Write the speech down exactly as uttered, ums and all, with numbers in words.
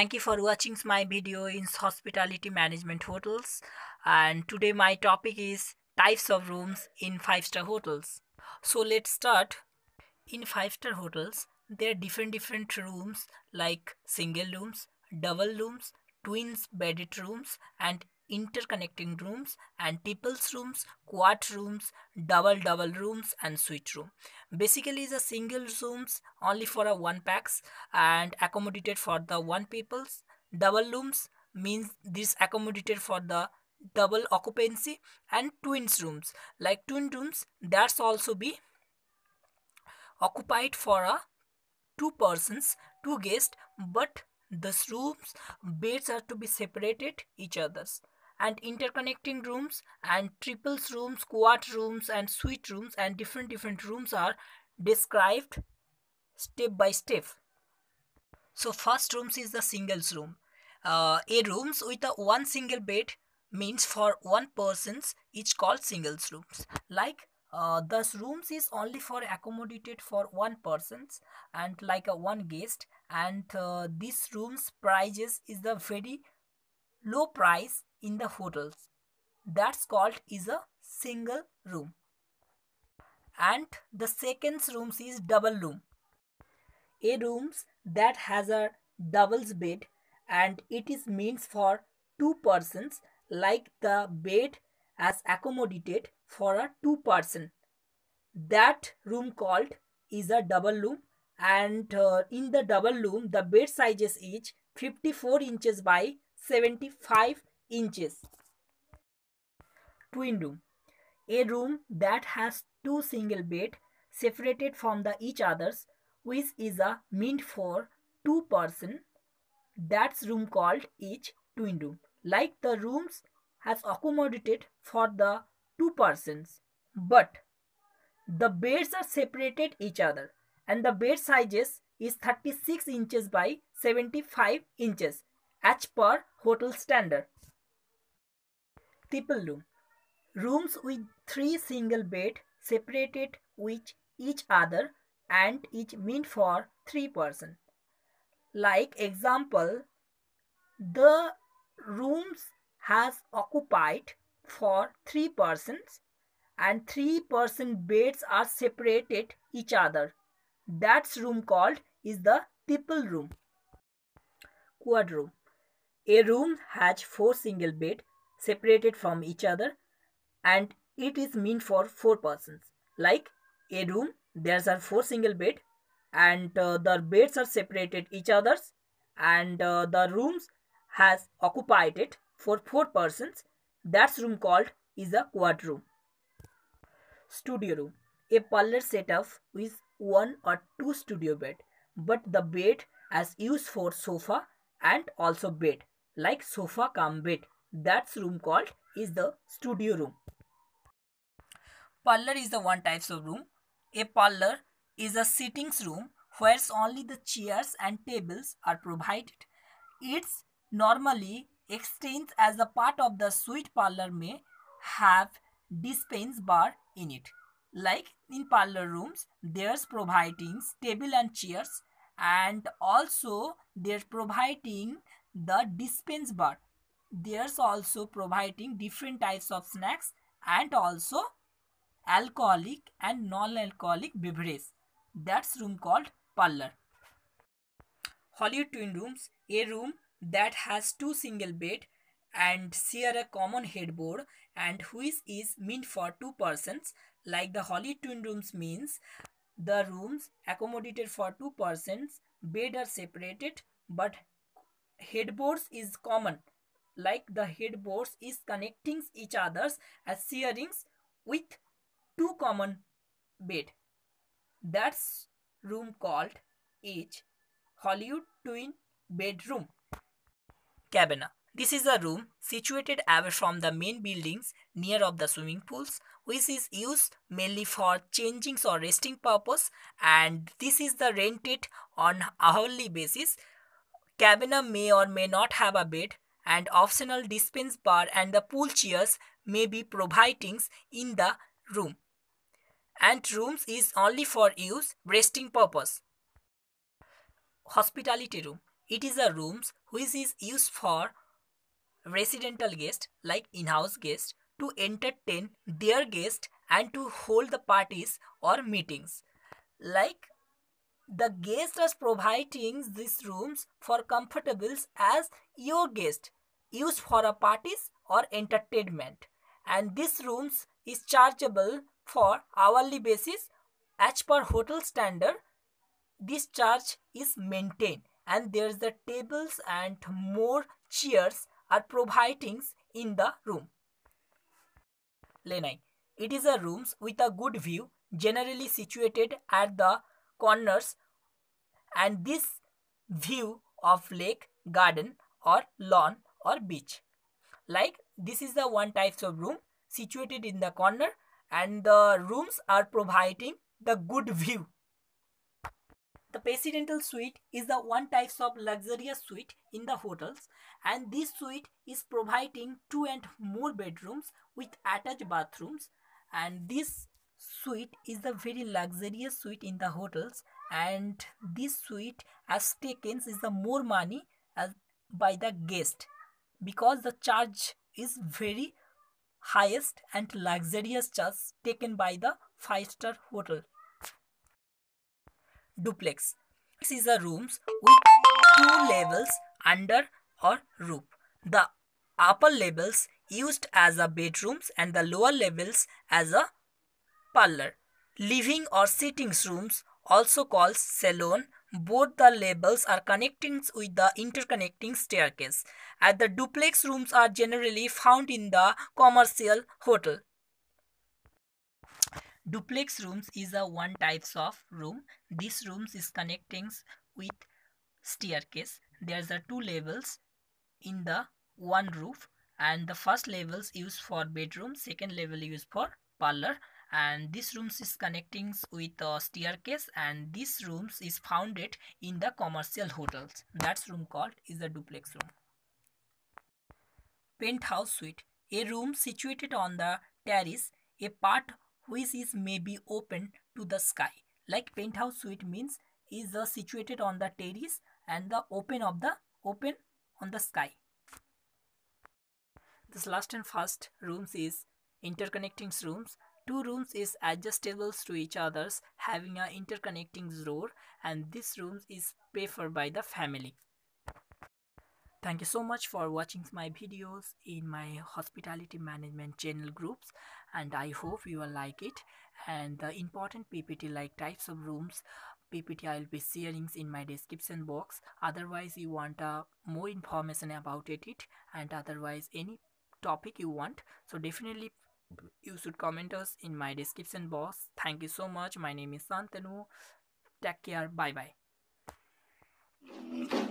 Thank you for watching my video in hospitality management hotels, and today my topic is types of rooms in five star hotels. So let's start. In five star hotels there are different different rooms like single rooms, double rooms, twins bedded rooms and interconnecting rooms and triples rooms, quad rooms, double double rooms and suite room. Basically the single rooms only for a one packs and accommodated for the one peoples. Double rooms means this accommodated for the double occupancy, and twins rooms like twin rooms that's also be occupied for a two persons, two guests, but the rooms beds are to be separated each others. And interconnecting rooms and triples rooms, quad rooms and suite rooms and different different rooms are described step by step. So first rooms is the singles room. Uh, a rooms with a one single bed means for one persons each called singles rooms. Like uh, thus rooms is only for accommodated for one persons and like a one guest, and uh, this rooms prices is the very low price in the hotels. That's called is a single room. And the second rooms is double room. A rooms that has a doubles bed and it is means for two persons, like the bed as accommodated for a two person. That room called is a double room, and uh, in the double room the bed sizes is fifty-four inches by seventy-five inches. Twin room. A room that has two single bed separated from the each others, which is a meant for two person. That's room called each twin room. Like the rooms has accommodated for the two persons, but the beds are separated each other and the bed sizes is thirty-six inches by seventy-five inches as per hotel standard. Triple room. Rooms with three single bed separated with each other and each meant for three person. Like example, the rooms has occupied for three persons and three person beds are separated each other. That's room called is the triple room. Quad room. A room has four single bed separated from each other and it is meant for four persons. Like a room there's are four single bed and uh, the beds are separated each others, and uh, the rooms has occupied it for four persons. That's room called is a quad room. Studio room. A parlor setup with one or two studio bed, but the bed as used for sofa and also bed, like sofa cum bed. That's room called is the studio room. Parlor is the one types of room. A parlor is a sittings room where only the chairs and tables are provided. It's normally extends as a part of the suite. Parlor may have dispense bar in it. Like in parlor rooms, there's providing table and chairs, and also they're providing the dispense bar. There's also providing different types of snacks and also alcoholic and non-alcoholic beverage. That's room called parlor. Hollywood twin rooms. A room that has two single bed and share a common headboard and which is meant for two persons. Like the Hollywood twin rooms means the rooms accommodated for two persons, bed are separated but headboards is common. Like the headboards is connecting each others as sharings with two common bed. That's room called each Hollywood twin bedroom. Cabana. This is a room situated away from the main buildings near of the swimming pools, which is used mainly for changing or resting purpose, and this is the rented on hourly basis. Cabana may or may not have a bed, and optional dispense bar and the pool chairs may be providing in the room, and rooms is only for use resting purpose. Hospitality room. It is a room which is used for residential guests like in-house guests to entertain their guests and to hold the parties or meetings. Like the guest is providing these rooms for comfortables as your guest use for a parties or entertainment, and this rooms is chargeable for hourly basis as per hotel standard. This charge is maintained and there's the tables and more chairs are providing in the room. Lanai. It is a rooms with a good view generally situated at the corners, and this view of lake, garden or lawn or beach. Like this is the one types of room situated in the corner and the rooms are providing the good view. The presidential suite is the one types of luxurious suite in the hotels, and this suite is providing two and more bedrooms with attached bathrooms, and this suite is the very luxurious suite in the hotels, and this suite as taken is the more money as by the guest because the charge is very highest and luxurious charge taken by the five star hotel. Duplex. This is a rooms with two levels under or roof. The upper levels used as a bedrooms and the lower levels as a parlor. Living or sitting rooms, also called salon, both the levels are connecting with the interconnecting staircase. And the duplex rooms are generally found in the commercial hotel. Duplex rooms is a one types of room. This rooms is connecting with staircase. There's a two levels in the one roof, and the first levels used for bedroom, second level used for parlor, and this rooms is connecting with a staircase, and this rooms is founded in the commercial hotels. That's room called is the duplex room. Penthouse suite, a room situated on the terrace, a part which is maybe open to the sky. Like penthouse suite means is uh, situated on the terrace and the open of the open on the sky. This last and first rooms is interconnecting rooms. Two rooms is adjustable to each others having a interconnecting door, and this rooms is preferred by the family. Thank you so much for watching my videos in my hospitality management channel groups, and I hope you will like it. And the important P P T like types of rooms P P T I will be sharing in my description box. Otherwise you want uh, more information about it and otherwise any topic you want, so definitely you should comment us in my description box. Thank you so much. My name is Santanu. Take care. Bye bye.